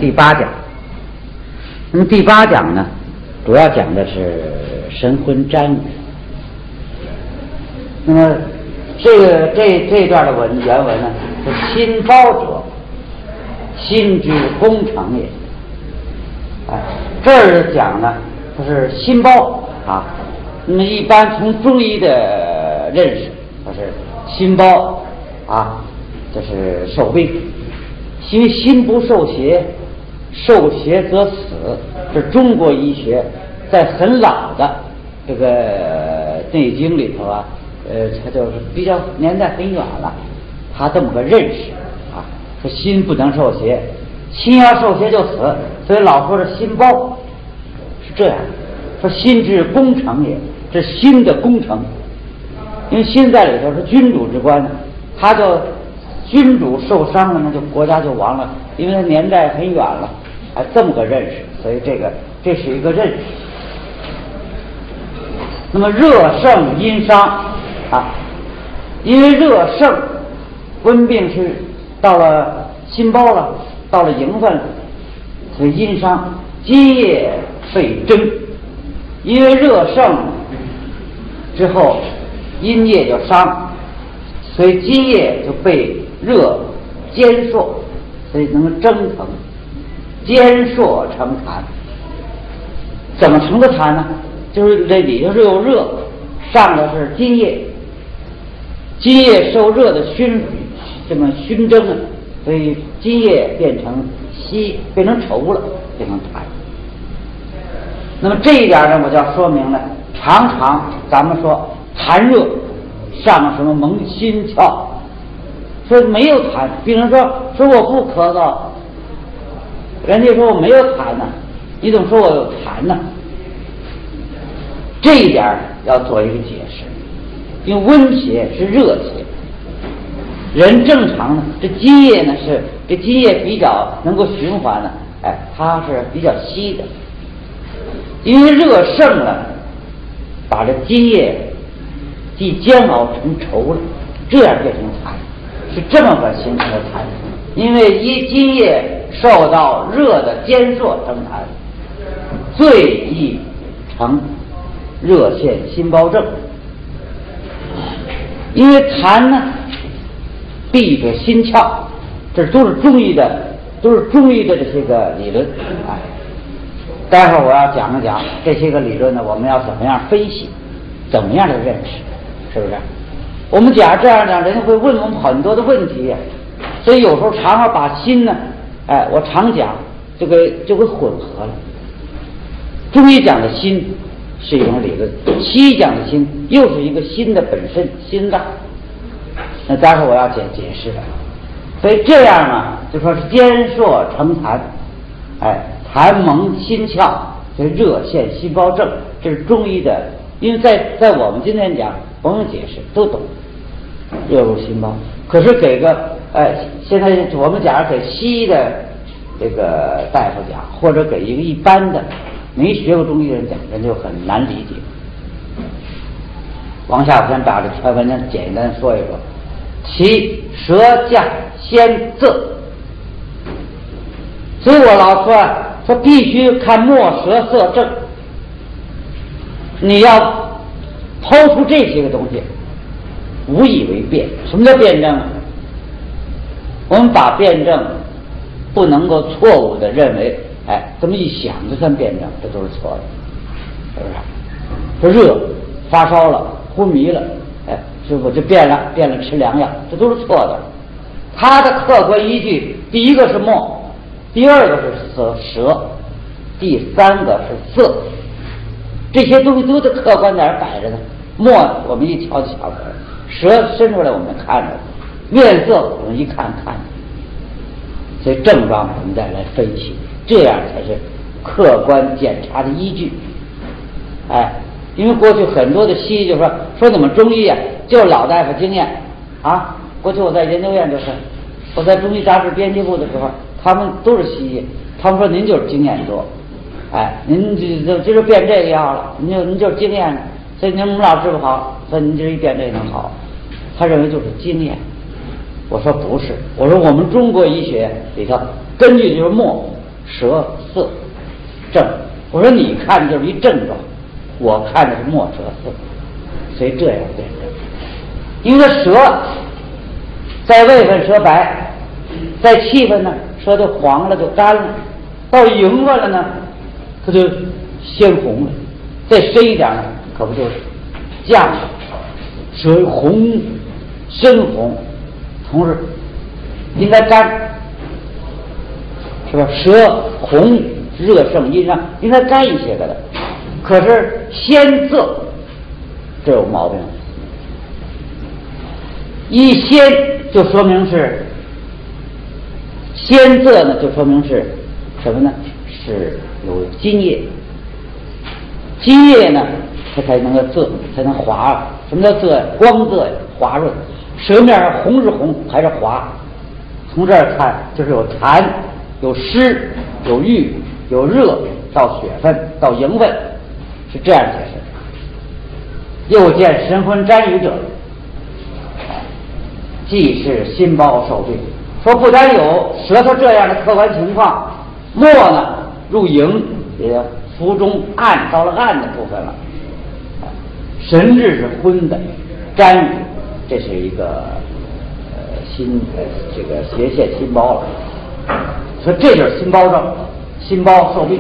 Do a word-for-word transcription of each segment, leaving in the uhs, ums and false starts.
第八讲。那么第八讲呢，主要讲的是神魂占语。那么这个这这段的文原文呢，是心包者，心之功成也。哎，这儿讲呢，它是心包啊。那么一般从中医的认识，它是心包啊，这是受病，因为心不受邪，受邪则死。这中国医学在很老的这个《内经》里头啊，呃，它就是比较年代很远了，他这么个认识啊，说心不能受邪，心要受邪就死，所以老说是心包，是这样。说心之功成也，这心的功成，因为心在里头是君主之官，他就君主受伤了，那就国家就亡了，因为他年代很远了，还这么个认识，所以这个这是一个认识。那么热盛阴伤啊，因为热盛温病是到了心包了，到了营分了，所以阴伤，津液被蒸，因为热盛之后阴液就伤，所以津液就被热煎烁，所以能蒸腾，煎烁成痰。怎么成的痰呢？就是这里头是有热，上的是津液，津液受热的熏这么熏蒸了，所以津液变成稀，变成稠了，变成痰。那么这一点呢，我就要说明了，常常咱们说痰热上什么蒙心窍，说没有痰，病人说说我不咳嗽，人家说我没有痰呢，你怎么说我有痰呢？这一点要做一个解释，因为温邪是热邪，人正常呢，这津液呢是这津液比较能够循环的，哎，它是比较稀的，因为热盛了，把这津液既煎熬成稠了，这样变成痰，是这么个形成的痰。因为一津液受到热的煎烁成痰，最易成热陷心包症。因为痰呢闭着心窍，这都是中医的，都是中医的这些个理论。哎，待会儿我要讲一讲这些个理论呢，我们要怎么样分析，怎么样的认识，是不是？我们假如这样讲，人家会问我们很多的问题呀，所以有时候常常把心呢，哎，我常讲这个就会混合了。中医讲的心是一种理论，西医讲的心又是一个心的本身，心脏。那待会儿我要解解释的，所以这样呢，就说是煎烁成痰，哎，痰蒙心窍，所以热陷心包症，这是中医的。因为在在我们今天讲，不用解释都懂，热入心包。可是给个哎，现在我们假如给西医的这个大夫讲，或者给一个一般的没学过中医的人讲，人就很难理解。往下我先把这全文呢简单说一说。其舌降先仄，所以我老说啊，说必须看墨舌色证，你要抛出这些个东西，无以为辩。什么叫辩证？我们把辩证不能够错误的认为，哎，这么一想就算辩证，这都是错的，是不是？说热发烧了，昏迷了，哎，师傅就变了，变了吃良药，这都是错的。它的客观依据，第一个是墨，第二个是舌，舌，第三个是色，这些东西都在客观哪儿摆着呢？墨我们一瞧就瞧出来，舌伸出来我们看着，面色我们一看看着，所以症状我们再来分析，这样才是客观检查的依据。哎，因为过去很多的西医就说说你们中医啊，就是老大夫经验啊。过去我在研究院就是，我在中医杂志编辑部的时候，他们都是西医，他们说您就是经验多，哎，您就就就是变这个药了，您就您就是经验，所以您我们老治不好，所以您这一变这个能好。他认为就是经验，我说不是，我说我们中国医学里头根据就是墨， 舌色症。我说你看的就是一症状，我看的是墨舌色，所以这样辩证。因为舌在位分舌白，在气分呢舌就黄了就干了，到营分了呢它就鲜红了，再深一点呢可不就是绛了，舌红深红，同时应该干，是吧？舌红热盛阴上应该干一些个的，可是鲜涩这有毛病。一鲜就说明是鲜涩呢，就说明是什么呢？是有津液，津液呢它才能够涩，才能滑。什么叫涩？光涩呀，滑润。舌面上红是红还是滑？从这儿看就是有痰、有湿、有郁、有热，到血分到营分，是这样解释。又见神昏沾雨者，既是心包受病。说不单有舌头这样的客观情况，末呢入营，也腹中暗到了暗的部分了，神志是昏的，沾雨，这是一个呃心呃这个斜线心包了。所以这就是心包症，心包受病。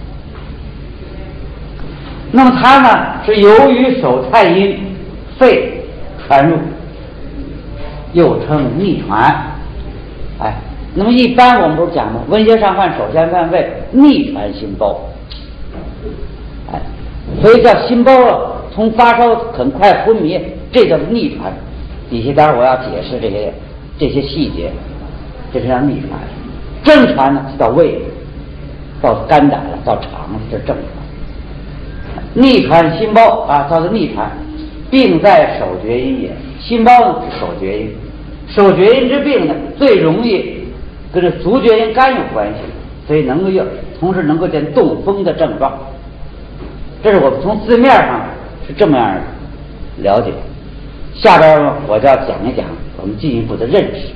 那么它呢是由于手太阴肺传入，又称逆传。哎，那么一般我们不是讲吗？温邪上患首先犯胃，逆传心包。哎，所以叫心包啊，从发烧很快昏迷，这叫逆传。底下当然我要解释这些这些细节，这是叫逆传。正传呢是到胃，到肝胆了，到肠了，这是正传。逆传心包啊，叫做逆传，病在手厥阴也。心包呢是手厥阴，手厥阴之病呢最容易跟这足厥阴肝有关系，所以能够有同时能够见动风的症状。这是我们从字面上是这么样了解。下边我就要讲一讲我们进一步的认识。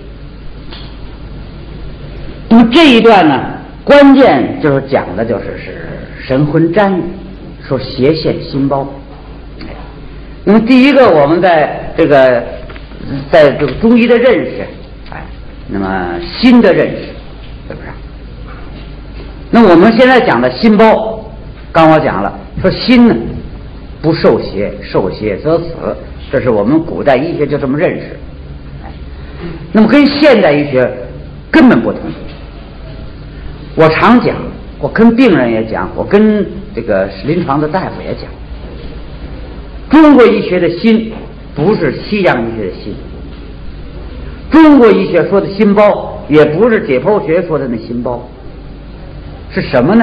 那么这一段呢，关键就是讲的就是是神昏沾雨，说邪陷心包。那么第一个，我们在这个在这个中医的认识，哎，那么心的认识，是不是？那我们现在讲的心包，刚我讲了，说心呢不受邪，受邪则死，这是我们古代医学就这么认识。哎，那么跟现代医学根本不同。我常讲，我跟病人也讲，我跟这个临床的大夫也讲，中国医学的心不是西洋医学的心，中国医学说的心包也不是解剖学说的那心包，是什么呢？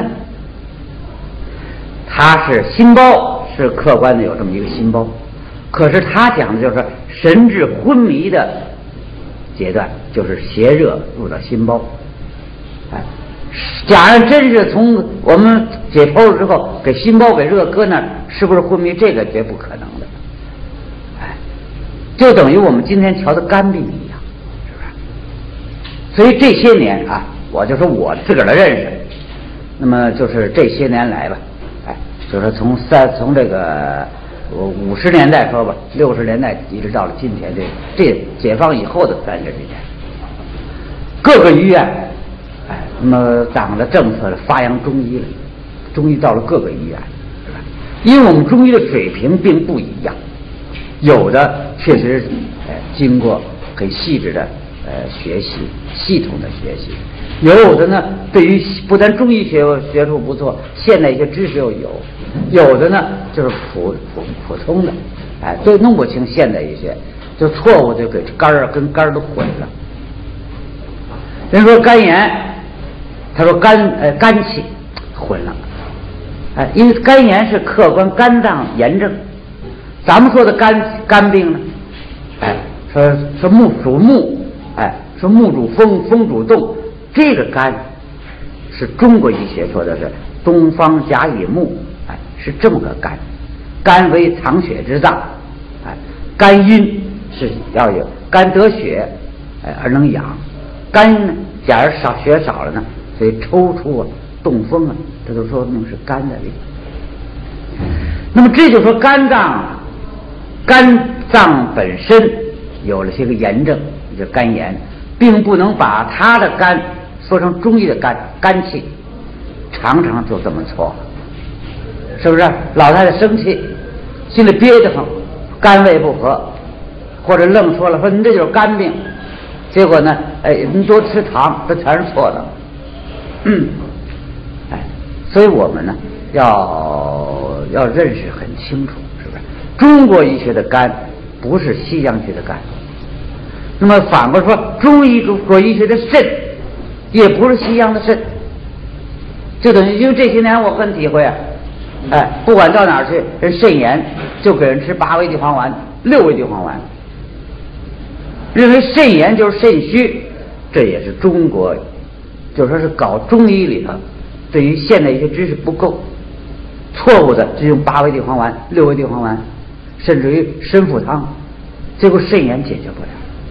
它是心包是客观的有这么一个心包，可是他讲的就是神志昏迷的阶段，就是邪热入到心包。哎，假如真是从我们解剖了之后给心包给热搁那儿，是不是昏迷？这个绝不可能的。哎，就等于我们今天瞧的肝病一样，是不是？所以这些年啊，我就说我自个儿的认识，那么就是这些年来吧，哎，就是从三从这个五十年代说吧，六十年代一直到了今天这这解放以后的三十几年，各个医院，哎，那么党的政策是发扬中医了，中医到了各个医院，是吧？因为我们中医的水平并不一样，有的确实呃经过很细致的呃学习，系统的学习，有的呢对于不但中医学学术不错，现代一些知识又有，有的呢就是普普普通的，哎，都弄不清现代医学，就错误就给肝儿跟肝儿都混了。人说肝炎，他说肝呃肝气混了，哎，因为肝炎是客观肝脏炎症，咱们说的肝肝病呢，哎，说说木属木，哎，说木主风，风主动，这个肝是中国医学说的是东方甲乙木，哎，是这么个肝，肝为藏血之脏，哎，肝阴是要有肝得血，哎而能养。肝呢，假如少血少了呢，所以抽搐啊中风啊，这都说明是肝的病。那么这就说肝脏，肝脏本身有了些个炎症，就肝炎，并不能把他的肝说成中医的肝肝气，常常就这么错了，是不是？老太太生气，心里憋得慌，肝胃不和，或者愣说了说你这就是肝病，结果呢，哎，你多吃糖，这全是错的。嗯，哎，所以我们呢要要认识很清楚，是不是？中国医学的肝不是西洋学的肝，那么反过来说，中医中国医学的肾也不是西洋的肾，就等于因为这些年我很体会啊，哎，不管到哪儿去，人肾炎就给人吃八味地黄丸、六味地黄丸，认为肾炎就是肾虚，这也是中国就说是搞中医里头对于现代医学知识不够，错误的就用八味地黄丸、六味地黄丸，甚至于参附汤，结果肾炎解决不了。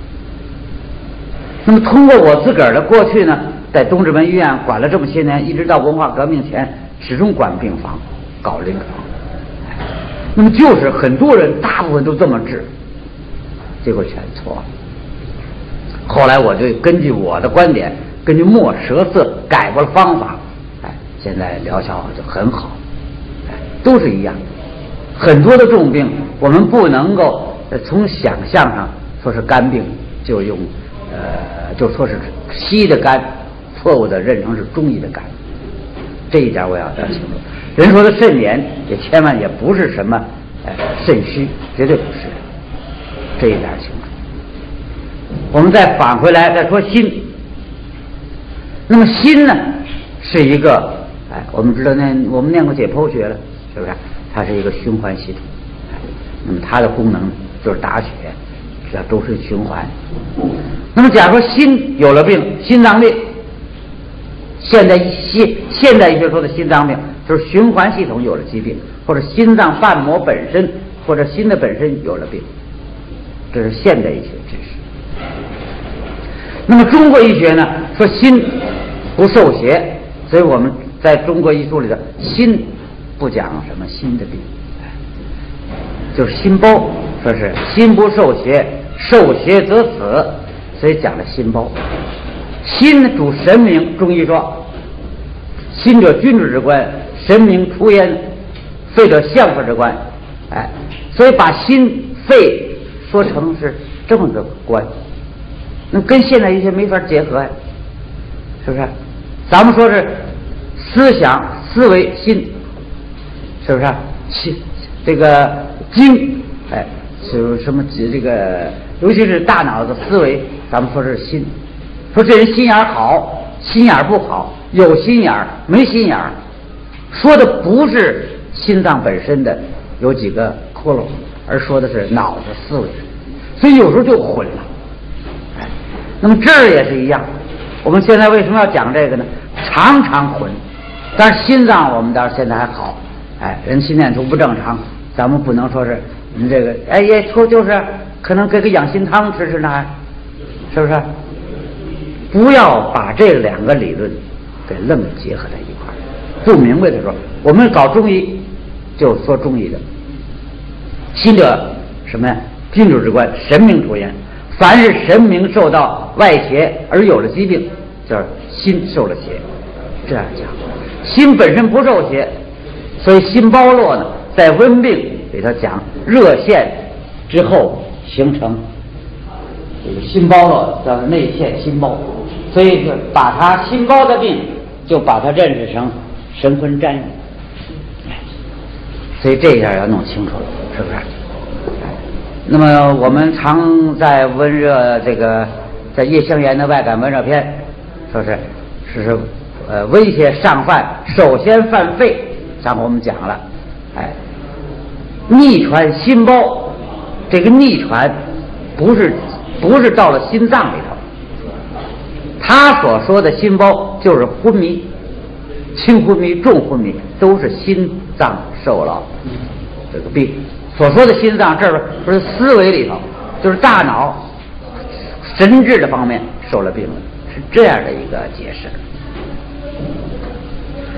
那么通过我自个儿的过去呢，在东直门医院管了这么些年，一直到文化革命前，始终管病房，搞临床。那么就是很多人大部分都这么治，结果全错了。后来我就根据我的观点，根据墨舌色改过了方法，哎，现在疗效就很好，哎，都是一样。很多的重病，我们不能够从想象上说是肝病，就用呃就说是西医的肝，错误的认成是中医的肝，这一点我要讲清楚。人说的肾炎，也千万也不是什么呃肾虚，绝对不是，这一点清楚。我们再返回来再说心，那么心呢是一个，哎，我们知道念我们念过解剖学了，是不是？它是一个循环系统，哎，那么它的功能就是打血，这都是循环。那么假如说心有了病，心脏病，现代现现代医学说的心脏病，就是循环系统有了疾病，或者心脏瓣膜本身或者心的本身有了病，这是现代医学知识。那么中国医学呢说心不受邪，所以我们在中国医术里的心不讲什么心的病，就是心包，说是心不受邪，受邪则死，所以讲了心包。心主神明，中医说心者君主之官，神明出焉，肺者相父之官，哎，所以把心肺说成是这么个官，那跟现代医学没法结合呀，是不是？咱们说是思想思维心，是不是？心这个精，哎，是什么？这个尤其是大脑的思维，咱们说是心。说这人心眼好，心眼不好，有心眼没心眼，说的不是心脏本身的有几个窟窿，而说的是脑子思维，所以有时候就混了。哎，那么这儿也是一样，我们现在为什么要讲这个呢？常常混，但是心脏我们倒是现在还好，哎，人心电图不正常，咱们不能说是你这个，哎也说就是可能给个养心汤吃吃呢，是不是？不要把这两个理论给愣结合在一块儿。不明白的时候，我们搞中医就说中医的心者什么呀？君主之官，神明出焉。凡是神明受到外邪而有了疾病，就是心受了邪。这样讲，心本身不受邪，所以心包络呢，在温病里头讲热陷之后形成这个心包络叫内陷心包，所以把他心包的病就把它认识成神魂沾染，所以这一下要弄清楚了，是不是？那么我们常在温热这个在叶香炎的外感温热篇说是是是呃危险上犯，首先犯肺，上回我们讲了，哎，逆传心包，这个逆传不是不是到了心脏里头，他所说的心包就是昏迷，轻昏迷、重昏迷都是心脏受了这个病。所说的心脏这儿不是思维里头，就是大脑神智的方面受了病了，是这样的一个解释。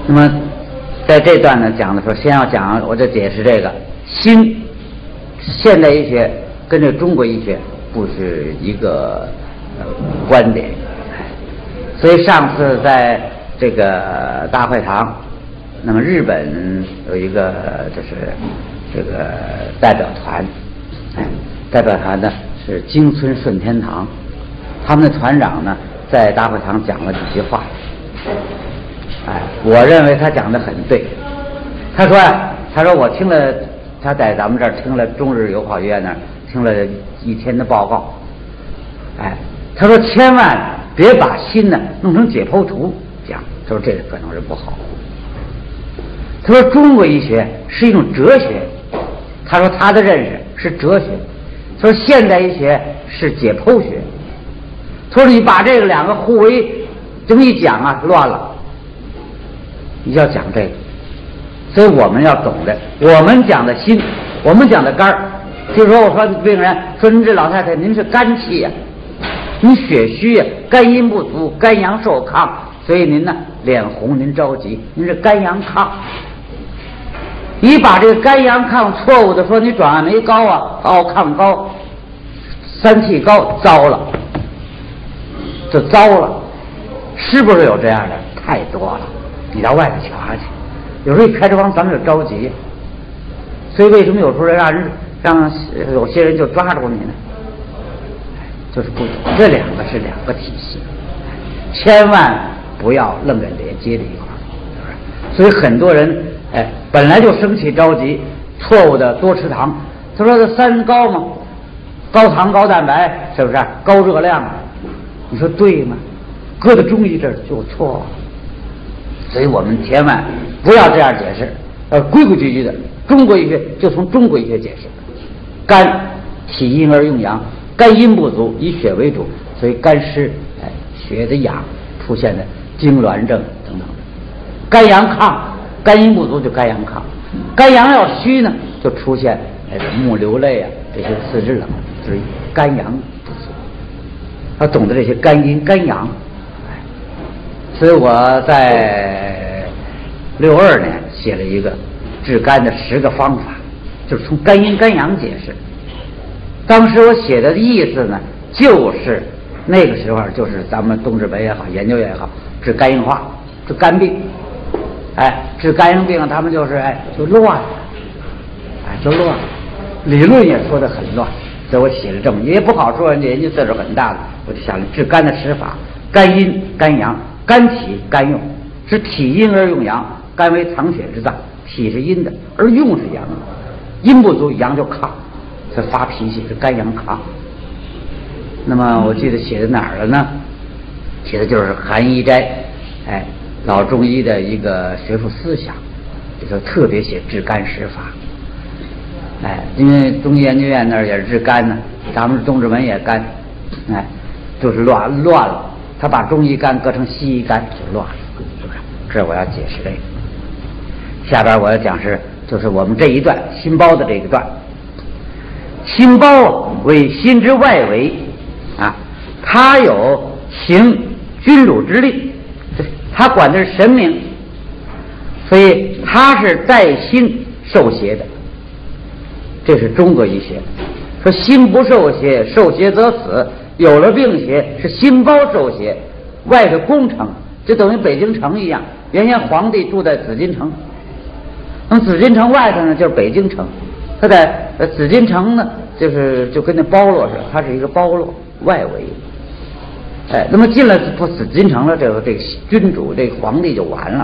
那么在这段呢讲的时候，先要讲，我就解释这个心，现代医学跟这中国医学不是一个、呃、观点，所以上次在这个大会堂，那么日本有一个就是这个代表团，哎，代表团呢是京村顺天堂，他们的团长呢在大会堂讲了几句话，哎，我认为他讲的很对。他说呀，他说我听了，他在咱们这儿听了中日友好医院那儿听了一天的报告，哎，他说千万别把心呢弄成解剖图讲，他说这个可能是不好。他说中国医学是一种哲学，他说他的认识是哲学，他说现代医学是解剖学。他说你把这个两个互为这么一讲啊，乱了。你要讲这个，所以我们要懂得，我们讲的心，我们讲的肝儿。就说我说病人说您这老太太您是肝气呀、啊，您血虚呀、啊，肝阴不足，肝阳受亢，所以您呢脸红，您着急，您是肝阳亢。你把这个肝阳亢错误的说你转氨酶高啊，奥亢高，三气高，糟了，就糟了，是不是有这样的？太多了，你到外头瞧去，有时候一开这方咱们就着急，所以为什么有时候让人让有些人就抓住你呢？就是不懂，这两个是两个体系，千万不要愣着连接在一块儿，是不是？所以很多人哎，本来就生气着急，错误的多吃糖。他说这三高嘛，高糖高蛋白，是不是高热量？你说对吗？搁到中医这儿就错了。所以我们千万不要这样解释，要规规矩矩的。中国医学就从中国医学解释，肝体阴而用阳，肝阴不足，以血为主，所以肝湿，哎，血的痒出现的痉挛症等等。肝阳亢。肝阴不足就肝阳亢，肝阳要虚呢，就出现那个目流泪啊，这些四肢冷，就是肝阳不足。要懂得这些肝阴肝阳，哎，所以我在六二年写了一个治肝的十个方法，就是从肝阴肝阳解释。当时我写的意思呢，就是那个时候就是咱们东直门也好，研究也好，治肝硬化，治肝病。哎，治肝硬病，他们就是哎，就乱了，哎，就乱了，理论也说得很乱，所以我写了这么也不好说，人家研究岁数很大的，我就想了治肝的十法：肝阴、肝阳，肝体、肝用，是体阴而用阳，肝为藏血之脏，体是阴的，而用是阳的，阴不足，阳就亢，所以发脾气是肝阳亢。那么我记得写在哪儿了呢？写的就是韩医斋，哎。老中医的一个学术思想，就特别写治肝十法。哎，因为中医研究院那儿也是治肝呢，咱们东直门也肝，哎，就是乱乱了。他把中医肝搁成西医肝就乱了，是不是？这我要解释这个。下边我要讲是，就是我们这一段心包的这一段。心包为心之外围啊，它有行君主之令。他管的是神明，所以他是在心受邪的，这是中国医学。说心不受邪，受邪则死。有了病邪，是心包受邪，外头宫城就等于北京城一样。原先皇帝住在紫禁城，那么紫禁城外头呢就是北京城。他在呃紫禁城呢，就是就跟那包络似的，它是一个包络外围。哎，那么进了不紫禁城了，这个这个君主这个皇帝就完了。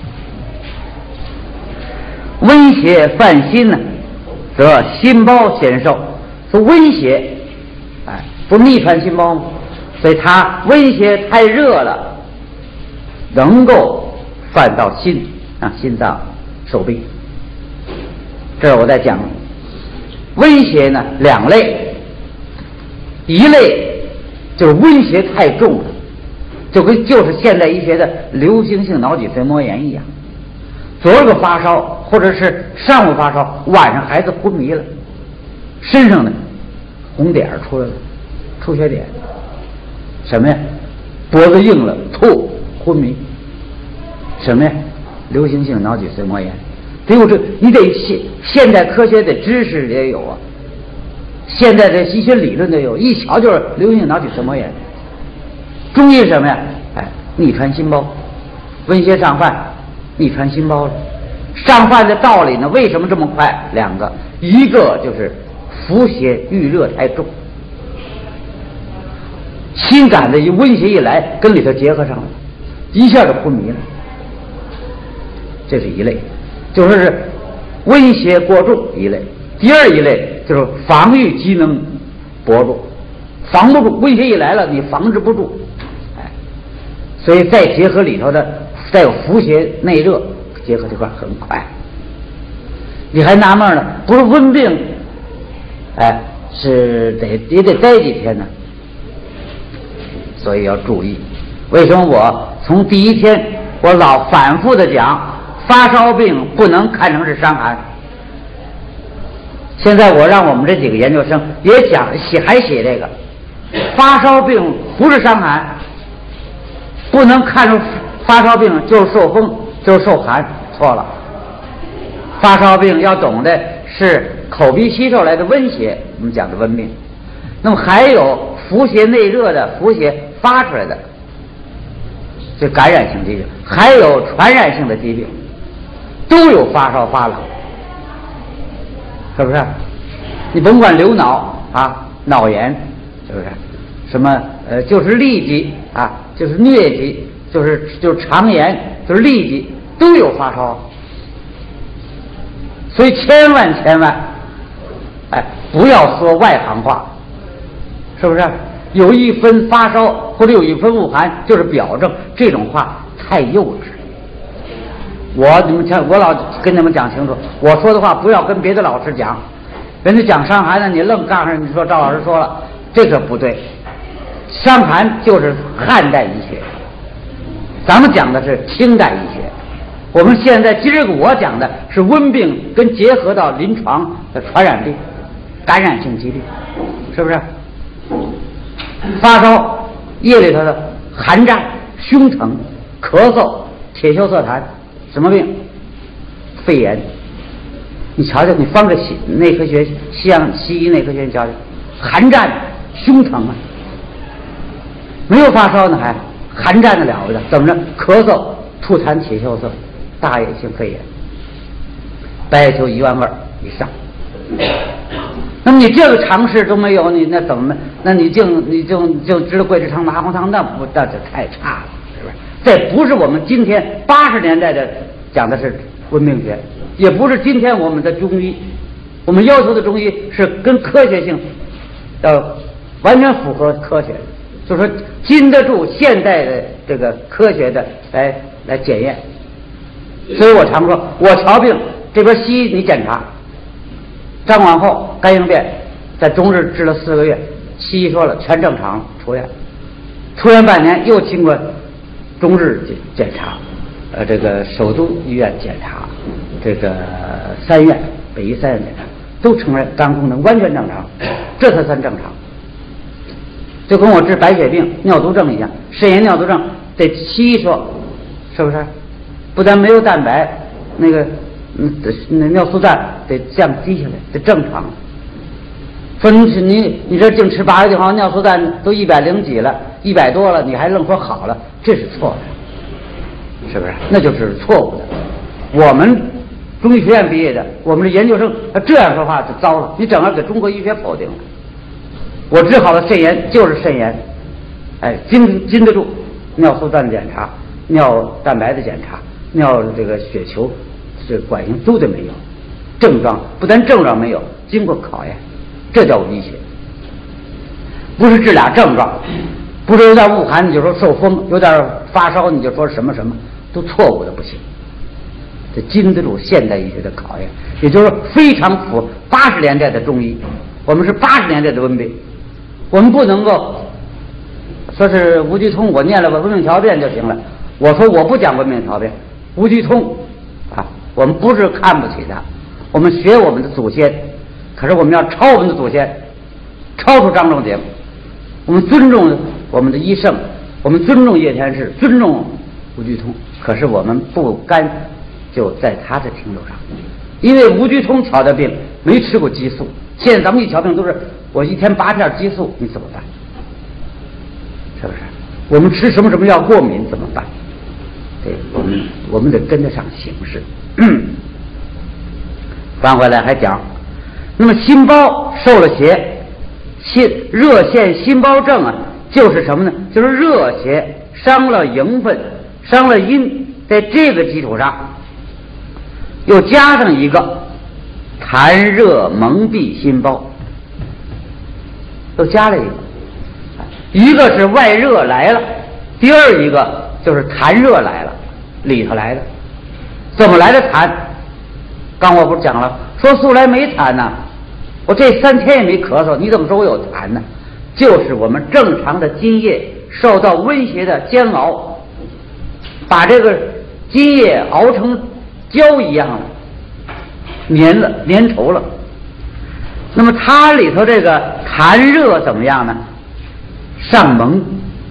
温邪犯心呢，则心包显受。说温邪，哎，不逆传心包吗？所以他温邪太热了，能够犯到心，让心脏受病。这儿我在讲温邪呢，两类，一类。就是温邪太重了，就跟就是现代医学的流行性脑脊髓膜炎一样。昨儿个发烧，或者是上午发烧，晚上孩子昏迷了，身上呢红点出来了，出血点，什么呀？脖子硬了，吐，昏迷。什么呀？ 流行性脑脊髓膜炎，得有这，你得现现代科学的知识也有啊，现在的医学理论都有，一瞧就是流行性脑脊髓膜炎。中医是什么呀？哎，逆传心包，温邪上犯，逆传心包了。上犯的道理呢？为什么这么快？两个，一个就是伏邪郁热太重，心感的一温邪一来，跟里头结合上了，一下就昏迷了。这是一类，就说是温邪过重一类。第二一类就是防御机能薄弱，防不住，温邪一来了，你防治不住，哎，所以再结合里头的再有伏邪内热。结合这块很快，你还纳闷呢？不是温病，哎，是得也得待几天呢，所以要注意。为什么我从第一天我老反复的讲，发烧病不能看成是伤寒？现在我让我们这几个研究生也讲写还写这个，发烧病不是伤寒，不能看成发烧病就是受风。就是受寒，错了。发烧病要懂的是口鼻吸收来的温邪，我们讲的温病。那么还有伏邪内热的，伏邪发出来的，这感染性疾病，还有传染性的疾病，都有发烧发冷，是不是？你甭管流脑啊，脑炎，是不是？什么呃，就是痢疾啊，就是疟疾，就是就是肠炎，就是痢疾。都有发烧，所以千万千万，哎，不要说外行话，是不是？有一分发烧或者有一分恶寒就是表证，这种话太幼稚。我你们讲，我老跟你们讲清楚，我说的话不要跟别的老师讲，人家讲伤寒呢，你愣杠上，你说赵老师说了，这个不对。伤寒就是汉代医学，咱们讲的是清代医学。我们现在今儿个我讲的是温病跟结合到临床的传染病、感染性疾病，是不是？发烧夜里头的寒战、胸疼、咳嗽、铁锈色痰，什么病？肺炎。你瞧瞧，你翻个西内科学、西洋西医内科学，你瞧瞧，寒战、胸疼啊，没有发烧呢，还寒战的了不得？怎么着？咳嗽、吐痰、铁锈色。大叶性肺炎，白血球一万二以上。那么你这个常识都没有，你那怎么？那你就你就就知道桂枝汤、麻黄汤，那不那就太差了，是不是？这不是我们今天八十年代的讲的是温病学，也不是今天我们的中医。我们要求的中医是跟科学性要完全符合科学，就是说经得住现代的这个科学的来来检验。所以我常说，我瞧病这边西医你检查，张往后肝硬变，在中日治了四个月，西医说了全正常，出院，出院半年又经过中日检查，呃，这个首都医院检查，这个三院北医三院检查，都承认肝功能完全正常，这才算正常。就跟我治白血病、尿毒症一样，肾炎尿毒症得西医说，是不是？不但没有蛋白，那个嗯，那尿素氮得降低下来，得正常。说你你你这净吃八个地方尿素氮都一百零几了，一百多了，你还愣说好了，这是错的，是不是？那就是错误的。我们中医学院毕业的，我们的研究生，他这样说话就糟了，你整个给中国医学否定了。我治好的肾炎就是肾炎，哎，经经得住尿素氮的检查、尿蛋白的检查。尿这个血球这个管性都得没有，症状不但症状没有，经过考验，这叫医学。不是治俩症状，不是有点恶寒你就说受风，有点发烧你就说什么什么，都错误的不行。这经得住现代医学的考验，也就是说非常符合八十年代的中医。我们是八十年代的温病，我们不能够说是吴鞠通我念了个温病条辨就行了。我说我不讲温病条辨。吴鞠通啊，我们不是看不起他，我们学我们的祖先，可是我们要超我们的祖先，超出张仲景。我们尊重我们的医圣，我们尊重叶天士，尊重吴鞠通，可是我们不甘就在他这停留上。因为吴鞠通瞧的病没吃过激素，现在咱们一瞧病都是我一天八片激素，你怎么办？是不是？我们吃什么什么药过敏怎么办？对，我们我们得跟得上形势。翻回来还讲，那么心包受了邪，心热现心包症啊，就是什么呢？就是热邪伤了营分，伤了阴，在这个基础上，又加上一个痰热蒙蔽心包，又加了一个，一个是外热来了，第二一个就是痰热来了，里头来的。怎么来的痰？刚我不是讲了，说素来没痰呢，我这三天也没咳嗽，你怎么说我有痰呢？就是我们正常的津液受到温邪的煎熬，把这个津液熬成胶一样了，粘了，粘稠了。那么它里头这个痰热怎么样呢？上蒙，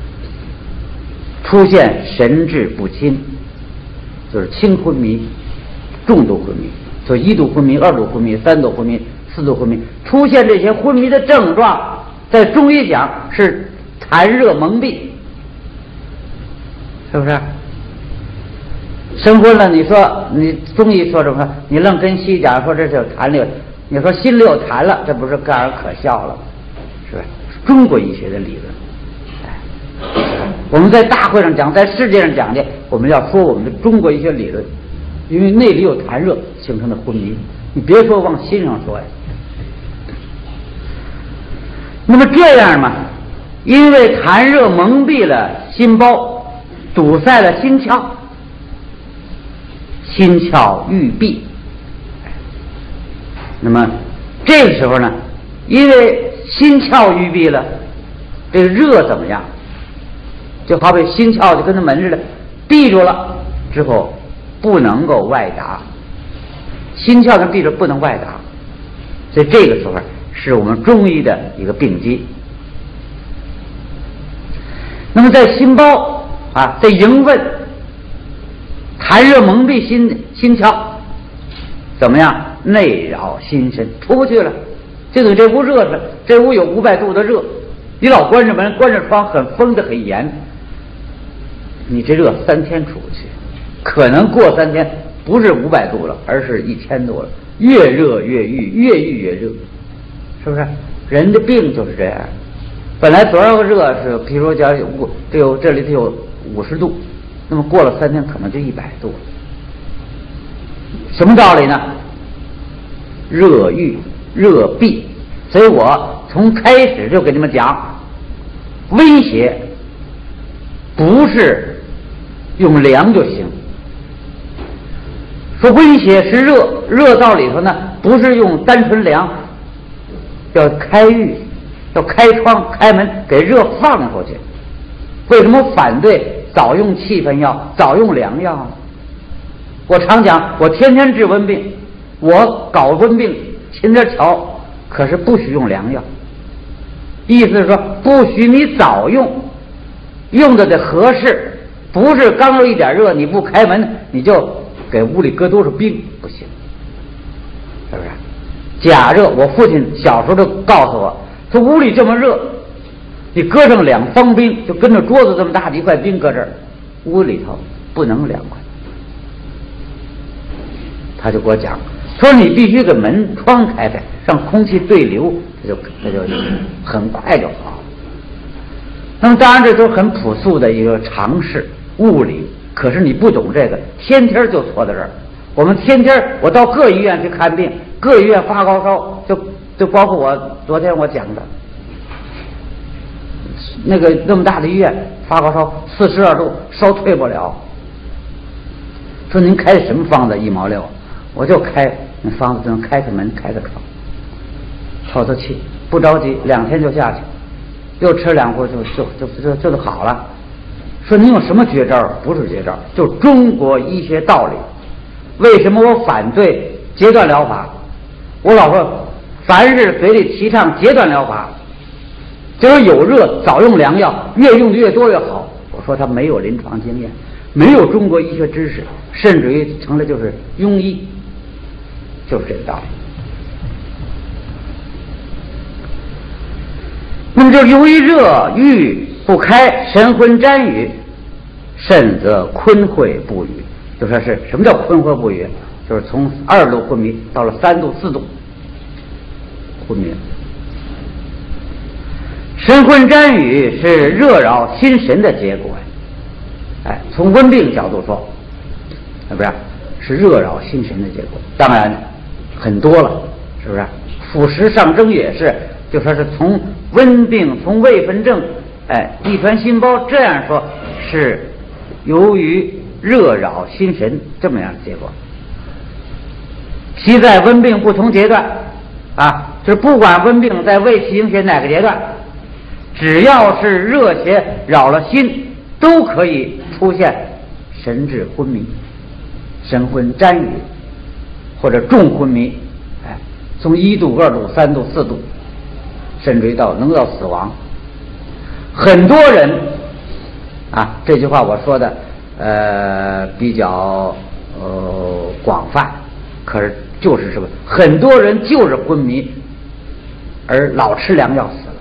出现神志不清，就是轻昏迷、重度昏迷，就一度昏迷、二度昏迷、三度昏迷、四度昏迷，出现这些昏迷的症状，在中医讲是痰热蒙蔽，是不是？生昏了，你说你中医说什么？你愣跟西医讲说这是有痰里，你说心里有痰了，这不是戛然可笑了？是吧？中国医学的理论。我们在大会上讲，在世界上讲的，我们要说我们的中国医学理论，因为内里有痰热形成的昏迷，你别说往心上说呀。那么这样嘛，因为痰热蒙蔽了心包，堵塞了心窍，心窍欲闭。那么这个时候呢，因为心窍欲闭了，这个热怎么样？就好比心窍就跟那门似的，闭住了之后不能够外达，心窍跟闭着不能外达，所以这个时候是我们中医的一个病机。那么在心包啊，在营问痰热蒙蔽心心窍，怎么样？内扰心神，出不去了。就等于这屋热着，这屋有五百度的热，你老关着门、关着窗，很封得很严。你这热三天出不去，可能过三天不是五百度了，而是一千度了，越热越郁，越郁越热，是不是？人的病就是这样。本来多少个热是，比如说讲五，这有这里头有五十度，那么过了三天可能就一百度了。什么道理呢？热郁热闭。所以我从开始就给你们讲，温邪不是用凉就行。说温邪是热，热到里头呢，不是用单纯凉，要开郁，要开窗开门，给热放出去。为什么反对早用气氛药，早用凉药呢？我常讲，我天天治温病，我搞温病勤点瞧，可是不许用凉药。意思是说，不许你早用，用的得合适，不是刚有一点热你不开门，你就给屋里搁多少冰，不行，是不是？假热，我父亲小时候就告诉我，说屋里这么热，你搁上两方冰，就跟着桌子这么大的一块冰搁这儿，屋里头不能凉快。他就给我讲，说你必须给门窗开开，让空气对流，它就它就很快就好。那么当然这都是很朴素的一个常识物理，可是你不懂这个，天天就错在这儿。我们天天我到各医院去看病，各医院发高烧，就就包括我昨天我讲的那个那么大的医院发高烧四十二度，烧退不了。说您开什么方子？一毛六。我就开那方子，能开开门，开开窗，透透气，不着急，两天就下去，又吃两锅就就就就就就好了。说你有什么绝招？不是绝招，就中国医学道理。为什么我反对截断疗法？我老说，凡是嘴里提倡截断疗法，就是有热早用凉药，越用的越多越好。我说他没有临床经验， 没有中国医学知识，甚至于成了就是庸医，就是这个道理。那么就由于热郁不开，神昏沾雨，甚则昏会不语。就说是什么叫昏会不语？就是从二度昏迷到了三度、四度昏迷。神昏沾雨是热扰心神的结果，哎，从温病角度说，是不是？是热扰心神的结果。当然很多了，是不是？腐蚀上升也是，就说是从温病、从胃分症，哎，地传心包这样说，是由于热扰心神这么样的结果。其在温病不同阶段啊，就是不管温病在胃气营血哪个阶段，只要是热邪扰了心，都可以出现神志昏迷、神昏沾雨或者重昏迷，哎，从一度、二度、三度、四度，甚至于到能到死亡。很多人啊，这句话我说的呃比较呃广泛，可是就是什么？很多人就是昏迷，而老吃良药死了。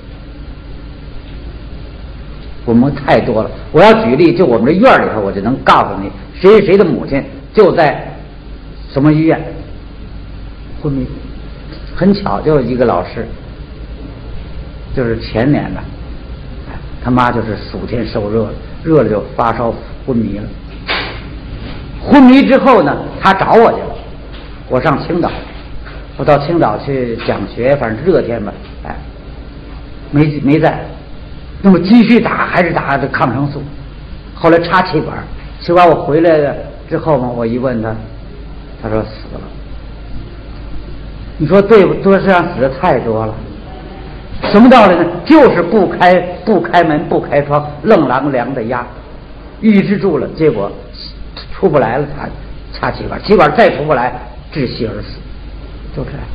我们太多了，我要举例，就我们这院里头，我就能告诉你，谁谁谁的母亲就在什么医院昏迷。很巧，就有一个老师，就是前年的，他妈就是暑天受热了，热了就发烧昏迷了。昏迷之后呢，他找我去了。我上青岛，我到青岛去讲学，反正热天吧，哎，没没在。那么继续打还是打这抗生素，后来插气管，气管我回来了之后嘛，我一问他，他说死了。你说对不？多这样死的太多了。什么道理呢？就是不开不开门不开窗，愣狼凉的压，抑制住了，结果出不来了，他插气管，气管再出不来，窒息而死，就这样。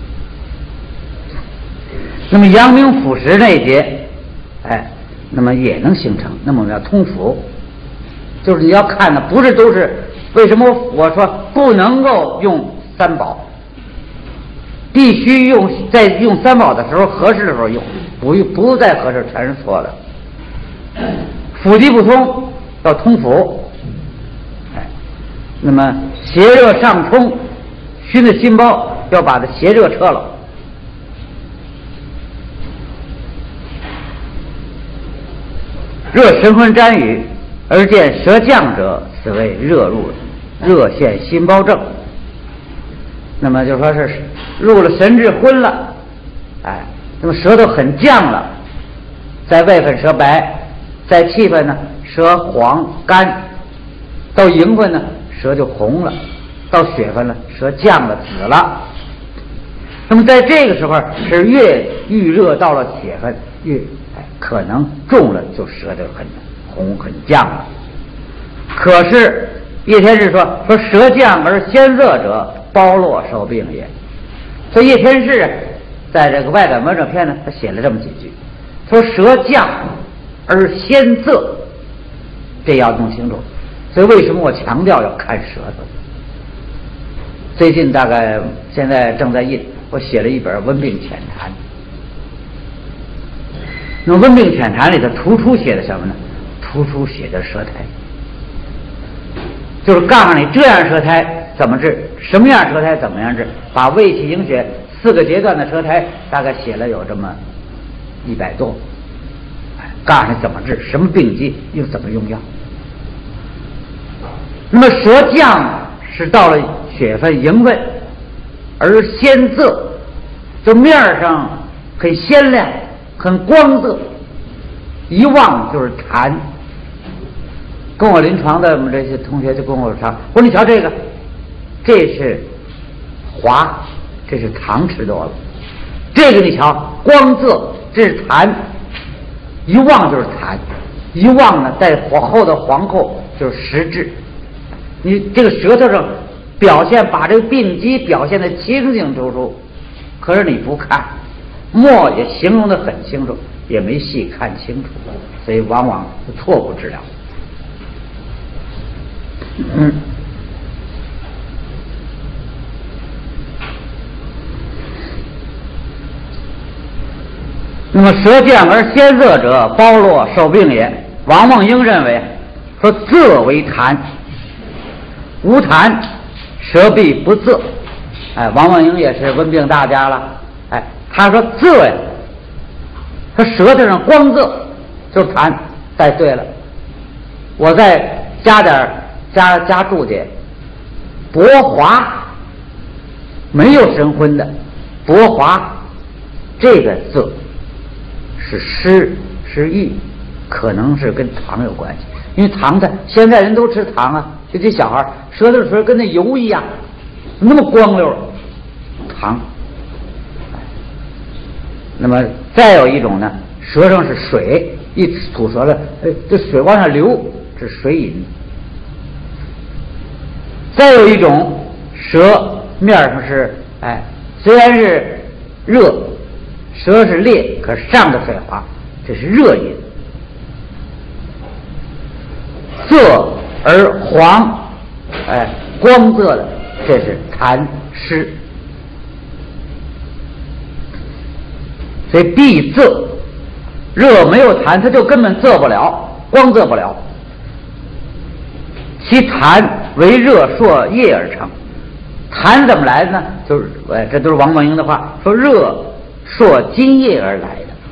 那么阳明腐蚀那一节，哎，那么也能形成。那么我们要通腑，就是你要看的不是都是为什么我说不能够用三宝，必须用在用三宝的时候合适的时候用，不不在合适全是错的。腑地不通要通腑，哎，那么邪热上冲，熏的心包要把它邪热撤了。热神昏沾雨而见舌降者，此为热入热现心包症。那么就说是入了神志昏了，哎，那么舌头很降了，在外分舌白，在气分呢舌黄干，到营分呢舌就红了，到血分呢舌降了紫了。那么在这个时候是越预热到了血分，越哎可能重了就舌就很红很降了。可是叶天士说说舌降而先热者，包络受病也。所以叶天士在这个外感文章篇呢，他写了这么几句，说舌降而先涩，这要弄清楚。所以为什么我强调要看舌头？最近大概现在正在印，我写了一本《温病浅谈》。那么《温病浅谈》里头突出写的什么呢？突出写的舌苔，就是告诉你这样舌苔怎么治，什么样舌苔怎么样治，把胃气营血四个阶段的舌苔大概写了有这么一百多，告诉你怎么治，什么病机又怎么用药。那么舌降是到了血分营分而鲜涩，就面上很鲜亮很光泽，一望就是痰。跟我临床的我们这些同学就跟我说，我说你瞧这个，这是滑，这是糖吃多了，这个你瞧光泽，这是痰，一望就是痰，一望呢在后的皇后就是实质。你这个舌头上表现把这个病机表现得清清楚楚，可是你不看，墨也形容得很清楚，也没细看清楚，所以往往错误治疗。 嗯。那么舌见而鲜涩者，包络受病也。王梦英认为说涩为痰，无痰舌必不涩。哎，王梦英也是温病大家了。哎，他说涩呀，他舌头上光涩就是痰。哎，对了，我再加点加加注解，薄滑，没有神昏的薄滑，这个涩是湿是郁，可能是跟糖有关系。因为糖的现在人都吃糖啊，就这小孩舌头时跟那油一样，那么光溜糖。那么再有一种呢，舌上是水，一吐舌了，哎，这水往下流，这是水饮。再有一种舌面上是，哎，虽然是热，舌是裂，可是上的水滑，这是热饮。涩而黄，哎，光泽的，这是痰湿。所以必涩，热没有痰，它就根本涩不了，光涩不了。其痰为热硕液而成。痰怎么来的呢？就是，哎，这都是王梦英的话，说热硕津液而来的。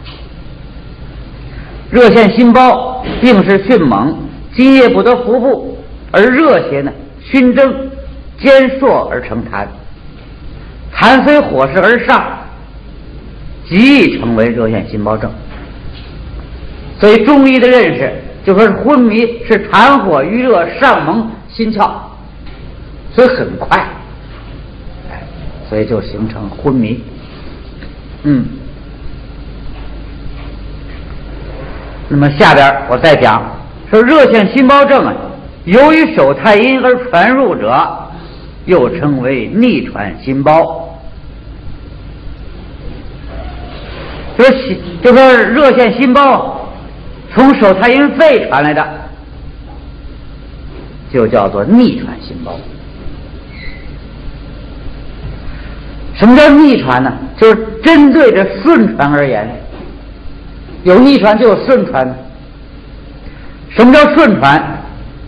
热现心包，病势迅猛，津液不得服布，而热邪呢熏蒸坚硕而成痰。痰虽火势而上，极易成为热现心包症。所以中医的认识就说昏迷是痰火余热上蒙心窍，所以很快，哎，所以就形成昏迷。嗯，那么下边我再讲说热现心包症啊，由于手太阴而传入者，又称为逆传心包。就说就说热现心包从手太阴肺传来的，就叫做逆传心包。什么叫逆传呢？就是针对着顺传而言，有逆传就有顺传。什么叫顺传？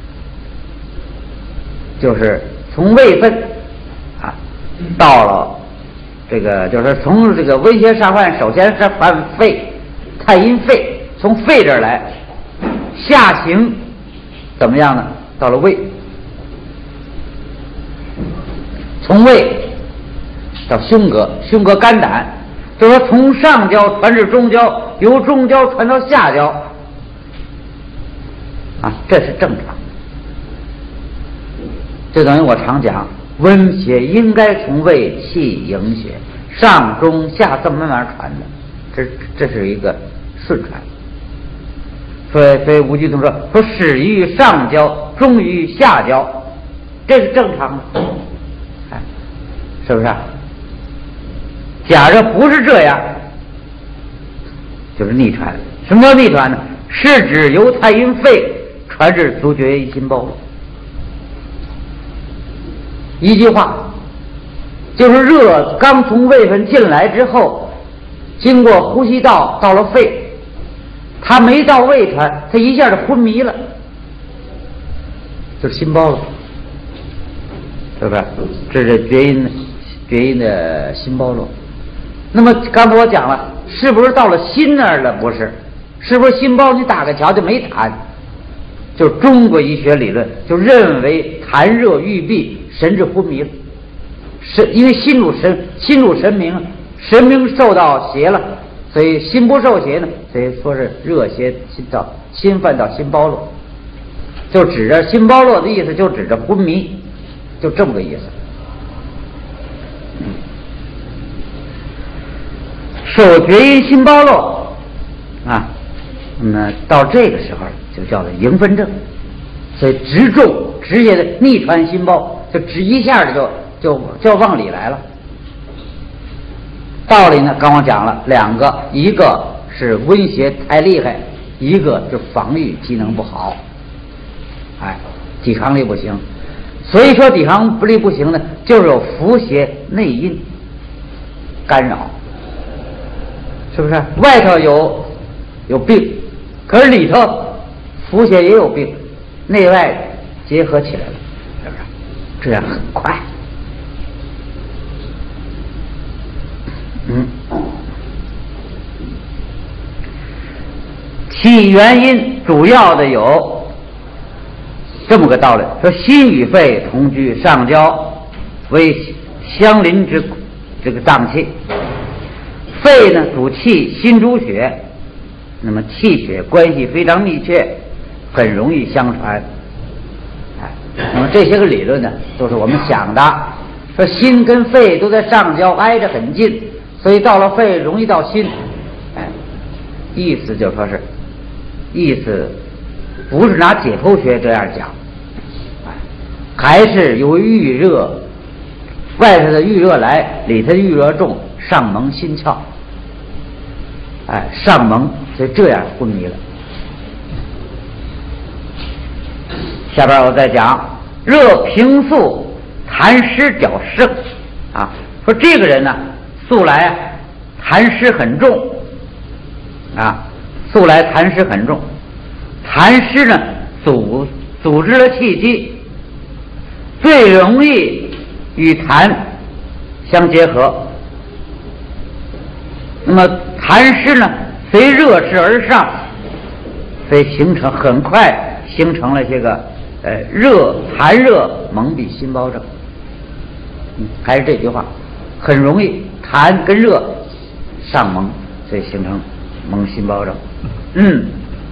就是从胃分啊到了这个，就是从这个温邪上患，首先是犯肺，太阴肺，从肺这儿来，下行怎么样呢？到了胃，从胃到胸膈，胸膈肝胆，就是说从上焦传至中焦，由中焦传到下焦，啊，这是正常。就等于我常讲，温邪应该从胃气营血，上中下这么慢慢传的，这这是一个顺传。所以所以吴继东说说始于上焦，终于下焦，这是正常的，哎，是不是啊？假如不是这样，就是逆传。什么叫逆传呢？是指由太阴肺传至足厥阴心包。一句话，就是热刚从胃分进来之后，经过呼吸道到了肺，它没到胃传，它一下就昏迷了，就是心包了，是不是？这是厥阴厥阴的心包络。那么刚才我讲了，是不是到了心那儿了？不是，是不是心包你打个瞧就没痰？就是中国医学理论就认为痰热郁闭，神志昏迷了。神因为心主神，心主神明，神明受到邪了，所以心不受邪呢，所以说是热邪侵到侵犯到心包络，就指着心包络的意思，就指着昏迷，就这么个意思。手厥阴心包络啊，那么到这个时候就叫做迎分症，所以直中直接的逆传心包，就直一下子就就就往里来了。道理呢，刚刚讲了两个，一个是温邪太厉害，一个是防御机能不好。哎， 抵抗力不行。所以说抵抗力不行呢，就是有伏邪内因干扰，是不是？外头有有病，可是里头伏邪也有病，内外结合起来了，是不是？这样很快。嗯，其原因主要的有这么个道理，说心与肺同居上焦，为相邻之这个脏器。肺呢主气，心主血，那么气血关系非常密切，很容易相传。哎，那么这些个理论呢，都是我们想的。说心跟肺都在上焦，挨着很近，所以到了肺容易到心。哎，意思就说是，意思不是拿解剖学这样讲，哎，还是由于预热，外头的预热来，里头的预热重，上蒙心窍。哎，上蒙，所以这样昏迷了。下边我再讲，热平素，痰湿较盛啊。说这个人呢，素来啊痰湿很重啊，素来痰湿很重，痰湿呢组组织了气机，最容易与痰相结合。那么痰湿呢随热势而上，所以形成很快形成了这个呃热痰热蒙蔽心包症。嗯，还是这句话，很容易痰跟热上蒙，所以形成蒙心包症。嗯，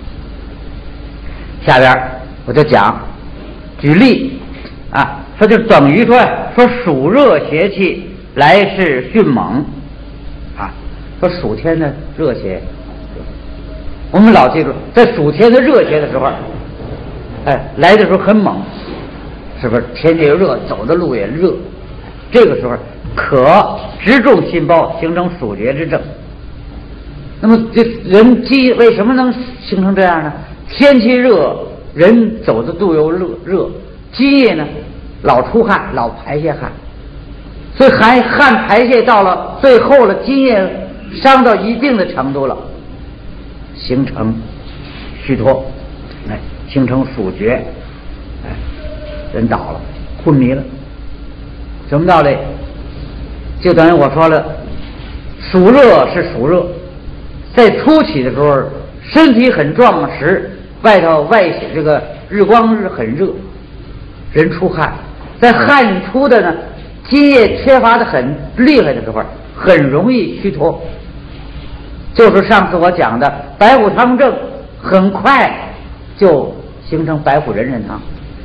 下边我就讲举例啊，说就等于说说暑热邪气来势迅猛啊，说暑天的热邪，我们老记住，在暑天的热邪的时候，哎，来的时候很猛，是不是？天气热，走的路也热，这个时候可直中心包，形成暑结之症。那么这人肌为什么能形成这样呢？天气热，人走的路又热热，津液呢老出汗，老排泄汗，所以汗汗排泄到了最后了，津液伤到一定的程度了，形成虚脱，哎，形成暑厥，哎，人倒了，昏迷了。什么道理？就等于我说了，暑热是暑热，在初起的时候，身体很壮实，外头外这个日光日很热，人出汗，在汗出的呢，津液缺乏的很厉害的时候，很容易虚脱。就是上次我讲的白虎汤症，很快就形成白虎人参汤。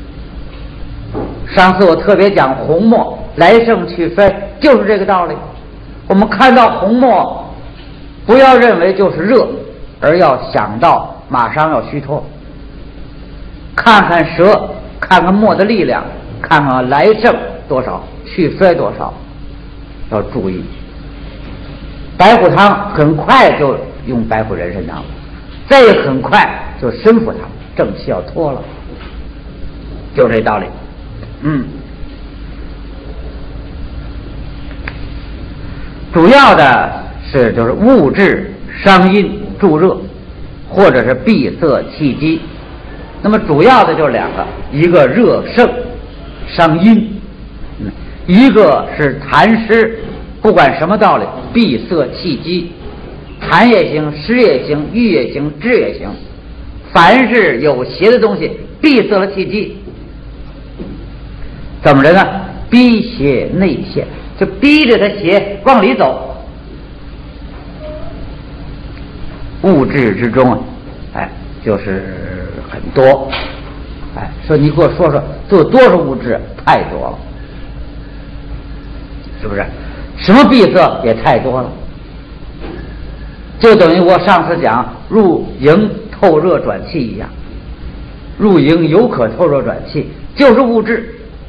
上次我特别讲红末来盛去衰，就是这个道理。我们看到红末，不要认为就是热，而要想到马上要虚脱。看看舌，看看末的力量，看看来盛多少，去衰多少，要注意。白虎汤很快就用白虎人参汤，再很快就参附汤，正气要脱了，就这道理。嗯，主要的是就是物质伤阴助热，或者是闭塞气机。那么主要的就是两个，一个热盛伤阴，嗯，一个是痰湿，不管什么道理，闭塞气机，痰也行，湿也行，郁也行，滞也行，凡是有邪的东西闭塞了气机，怎么着呢？逼邪内陷，就逼着他邪往里走。物质之中啊，哎，就是很多。哎，说你给我说说，都有多少物质？太多了，是不是？什么闭塞也太多了，就等于我上次讲入营透热转气一样，入营有可透热转气，就是物质。